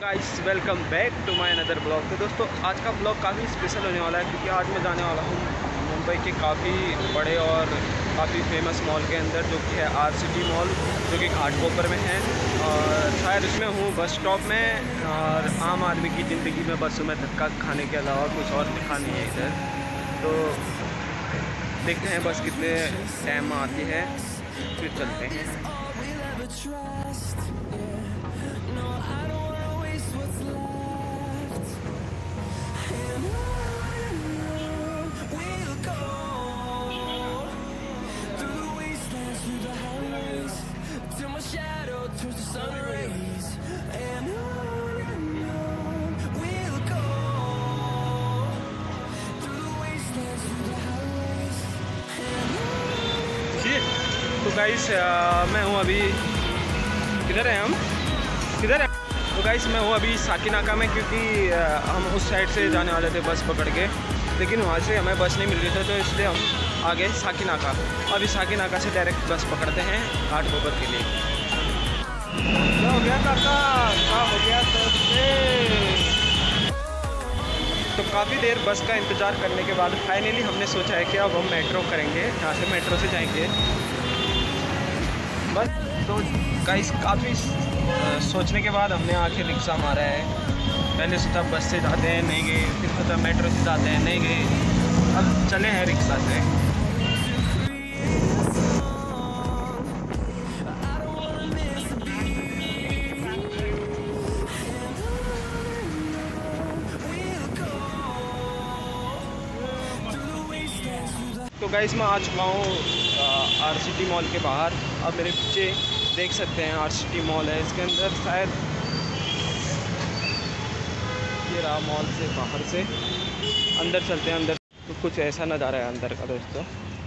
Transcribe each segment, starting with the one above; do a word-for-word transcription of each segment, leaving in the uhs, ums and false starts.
Guys welcome back to my another blog. तो दोस्तों आज का ब्लॉग काफ़ी स्पेशल होने वाला है क्योंकि आज मैं जाने वाला हूँ मुंबई के काफ़ी बड़े और काफ़ी फेमस मॉल के अंदर, जो कि है आर सिटी मॉल, जो कि घाटकोपर में है। और शायद इसमें हूँ बस स्टॉप में, और आम आदमी की ज़िंदगी में बसों में धक्का खाने के अलावा कुछ और दिखा नहीं है इधर। तो देखते हैं बस कितने टाइम में आती है, फिर चलते हैं। तो गाइस मैं हूँ अभी, किधर है हम किधर है तो गाइस मैं हूँ अभी साकीनाका में, क्योंकि हम उस साइड से जाने वाले थे बस पकड़ के, लेकिन वहाँ से हमें बस नहीं मिल रही थी, तो इसलिए हम आ गए साकीनाका। अभी साकीनाका से डायरेक्ट बस पकड़ते हैं घाटकोपर के लिए। क्या हो गया काका, क्या हो गया तो काफ़ी देर बस का इंतज़ार करने के बाद फाइनली हमने सोचा है कि अब हम मेट्रो करेंगे, यहाँ से मेट्रो से जाएंगे बस। तो गाइस काफ़ी सोचने के बाद हमने आखिर रिक्शा मारा है। पहले सोचा बस से जाते हैं, नहीं गए, फिर सोचा मेट्रो से जाते हैं, नहीं गए, अब चले हैं रिक्शा से। तो गाइस मैं आ चुका हूँ आर सिटी मॉल के बाहर। अब मेरे पीछे देख सकते हैं आर सिटी मॉल है, इसके अंदर शायद ये रहा मॉल से बाहर से अंदर चलते हैं। अंदर तो कुछ ऐसा नज़ारा है अंदर का दोस्तों,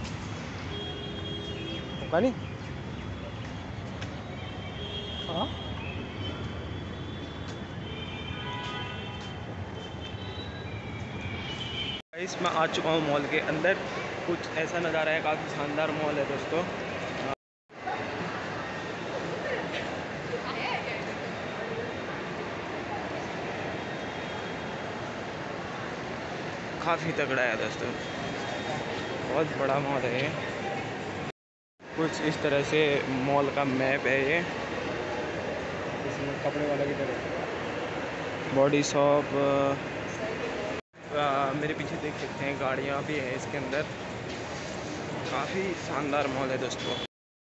होगा नहीं? हाँ गाइस मैं आ चुका हूँ मॉल के अंदर, कुछ ऐसा नज़ारा है, काफ़ी शानदार मॉल है दोस्तों। काफ़ी तगड़ा है दोस्तों, बहुत बड़ा मॉल है ये। कुछ इस तरह से मॉल का मैप है ये, इसमें कपड़े वाला की तरह बॉडी शॉप, मेरे पीछे देख सकते हैं गाड़ियाँ भी हैं इसके अंदर। काफ़ी शानदार मॉल है दोस्तों।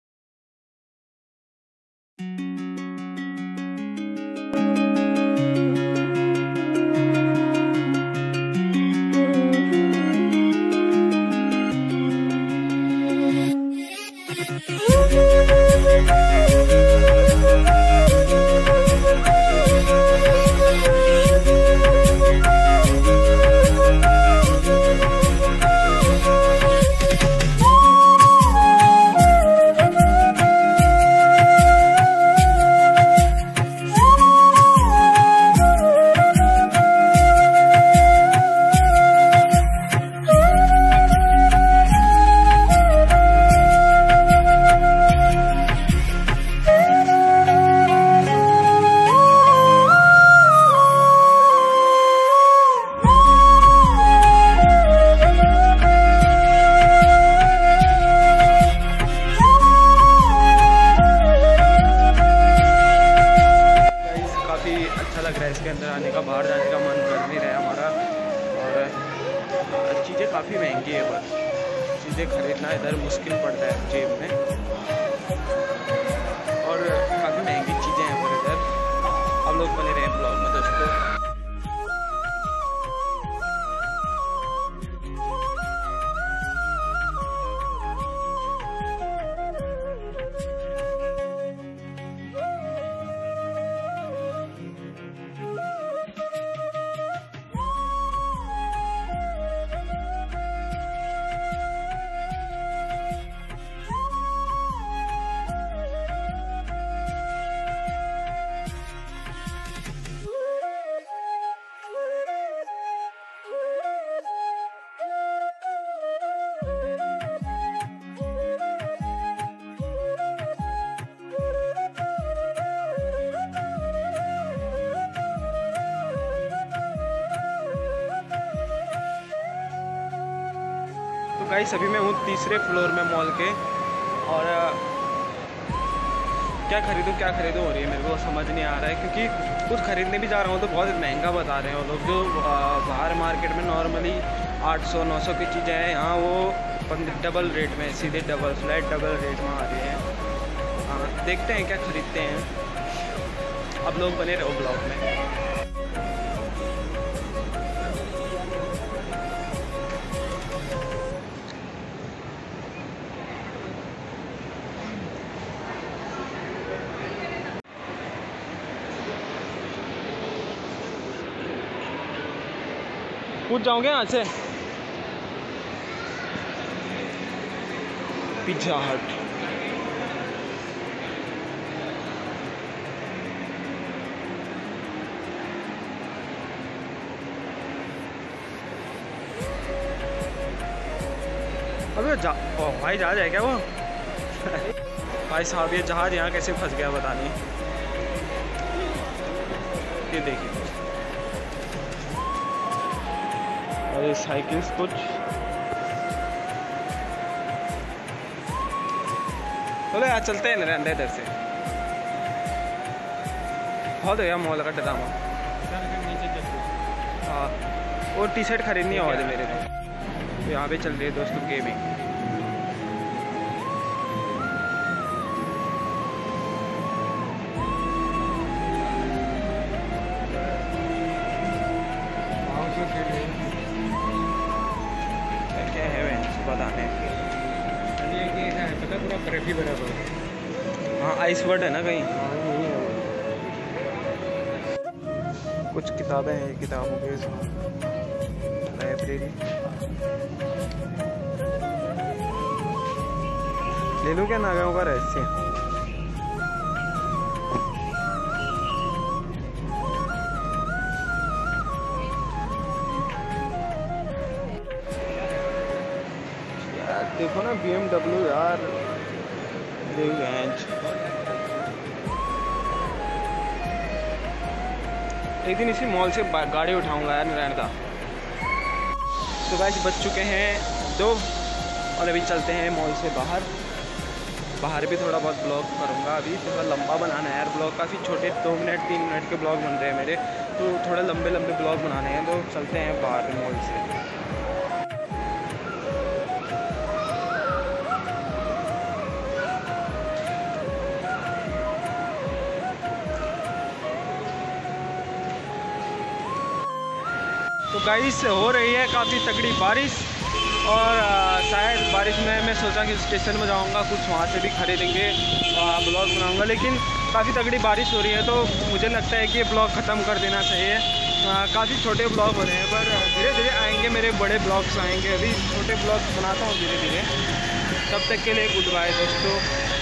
इसके अंदर आने का, बाहर जाने का मन कर नहीं रहा हमारा। और चीज़ें काफ़ी महंगी है, बस चीज़ें खरीदना इधर मुश्किल पड़ता है जेब में, और काफ़ी महंगी चीज़ें हैं पर इधर। हम लोग बने रहे ब्लॉग में दोस्तों। गाइस अभी मैं हूँ तीसरे फ्लोर में मॉल के, और क्या खरीदूँ क्या खरीदूँ हो रही है मेरे को समझ नहीं आ रहा है, क्योंकि कुछ खरीदने भी जा रहा हूँ तो बहुत महंगा बता रहे हैं वो लोग। जो बाहर मार्केट में नॉर्मली आठ सौ नौ सौ की चीज़ें हैं, यहाँ वो डबल रेट में, सीधे डबल फ्लैट डबल रेट में आ रही हैं। हाँ देखते हैं क्या खरीदते हैं। अब लोग बने रहो ब्लॉग में। कूद जाओगे यहाँ से। पिज्जा हट, अबे जा ओ भाई जहाज है क्या वो? भाई साहब ये जहाज यहाँ कैसे फंस गया पता नहीं। ये देखिए अरे साइकिल्स कुछ, चलो यार चलते हैं रहने इधर से। बहुत हो गया मॉल का ड्रामा। हाँ और टी शर्ट खरीदनी है आज मेरे को। तो यहाँ पे चल रही है दोस्तों गेमिंग। क्या है बताने पता पूरा बर्फी बराबर। हाँ आइस वर्ड है ना कहीं। कुछ किताबें हैं, किताबों के लाइब्रेरी ले लूँ क्या? नागाओं का रहस्य। यार देखो ना बी एम डब्ल्यू यार, एक दिन इसी मॉल से गाड़ी उठाऊंगा यार नारायण का। तो गाइस बज चुके हैं दो और अभी चलते हैं मॉल से बाहर। बाहर भी थोड़ा बहुत ब्लॉग करूँगा। अभी थोड़ा लंबा बनाना है यार ब्लॉग, काफ़ी छोटे दो मिनट तीन मिनट के ब्लॉग बन रहे हैं मेरे, तो थोड़े लंबे लंबे ब्लॉग बनाने हैं। तो चलते हैं बाहर मॉल से। तो गाइस हो रही है काफ़ी तगड़ी बारिश, और आ, शायद बारिश में मैं सोचा कि स्टेशन में जाऊंगा, कुछ वहाँ से भी खरीदेंगे, ब्लॉग बनाऊंगा। लेकिन काफ़ी तगड़ी बारिश हो रही है तो मुझे लगता है कि ये ब्लॉग ख़त्म कर देना चाहिए। काफ़ी छोटे ब्लॉग हो रहे हैं, पर धीरे धीरे आएंगे मेरे बड़े ब्लॉग्स आएंगे। अभी छोटे ब्लॉग्स बनाता हूँ धीरे धीरे। तब तक के लिए गुड बाय दोस्तों।